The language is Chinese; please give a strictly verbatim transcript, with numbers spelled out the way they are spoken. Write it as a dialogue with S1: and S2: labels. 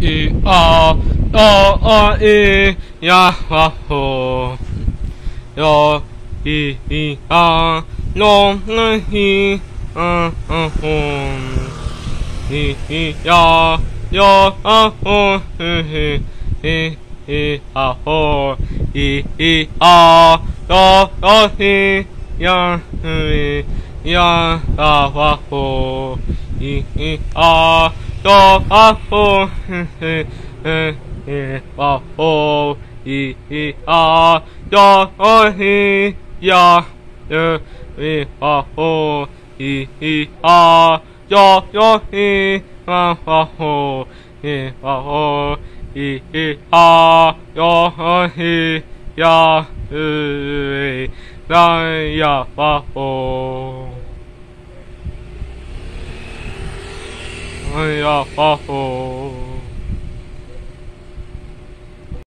S1: 一啊啊啊一呀啊吼，呀一一啊龙那一嗯嗯哼，一一呀呀啊吼嘿嘿嘿嘿啊吼，一一啊呀呀嘿呀嘿呀啊哇吼，一一啊。呀啊吼嘿嘿嘿嘿啊吼，咿咿啊呀啊嘿呀呀嘿啊吼，咿咿啊呀呀嘿啊啊吼，嘿啊吼，咿咿啊呀啊嘿呀嘿来呀啊吼。哎呀，哈吼！